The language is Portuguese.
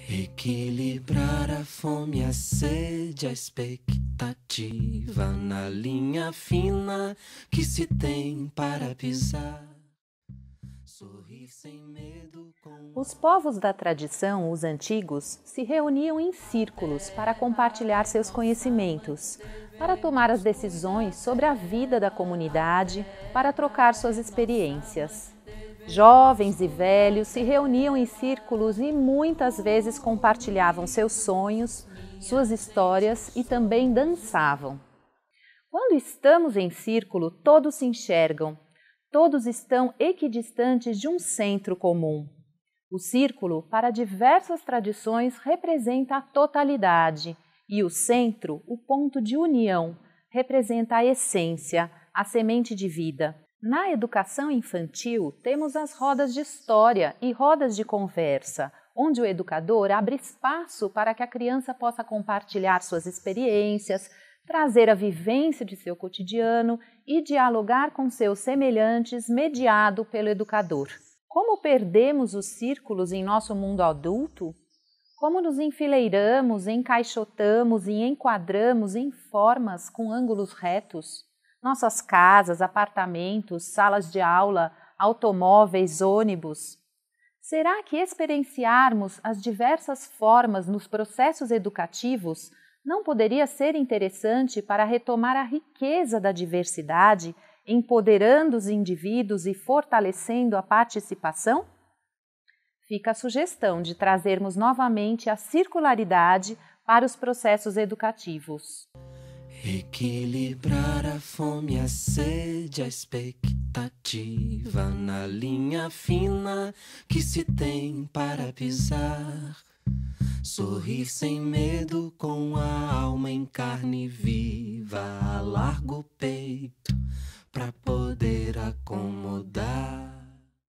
Equilibrar a fome, a sede, a expectativa na linha fina que se tem para pisar. Sorrir sem medo com... Os povos da tradição, os antigos, se reuniam em círculos para compartilhar seus conhecimentos, para tomar as decisões sobre a vida da comunidade, para trocar suas experiências. Jovens e velhos se reuniam em círculos e muitas vezes compartilhavam seus sonhos, suas histórias e também dançavam. Quando estamos em círculo, todos se enxergam, todos estão equidistantes de um centro comum. O círculo, para diversas tradições, representa a totalidade e o centro, o ponto de união, representa a essência, a semente de vida. Na educação infantil, temos as rodas de história e rodas de conversa, onde o educador abre espaço para que a criança possa compartilhar suas experiências, trazer a vivência de seu cotidiano e dialogar com seus semelhantes, mediado pelo educador. Como perdemos os círculos em nosso mundo adulto? Como nos enfileiramos, encaixotamos e enquadramos em formas com ângulos retos? Nossas casas, apartamentos, salas de aula, automóveis, ônibus. Será que experienciarmos as diversas formas nos processos educativos não poderia ser interessante para retomar a riqueza da diversidade, empoderando os indivíduos e fortalecendo a participação? Fica a sugestão de trazermos novamente a circularidade para os processos educativos. Equilibrar a fome, a sede, a expectativa na linha fina que se tem para pisar. Sorrir sem medo com a alma em carne viva, alarga o peito pra poder acomodar.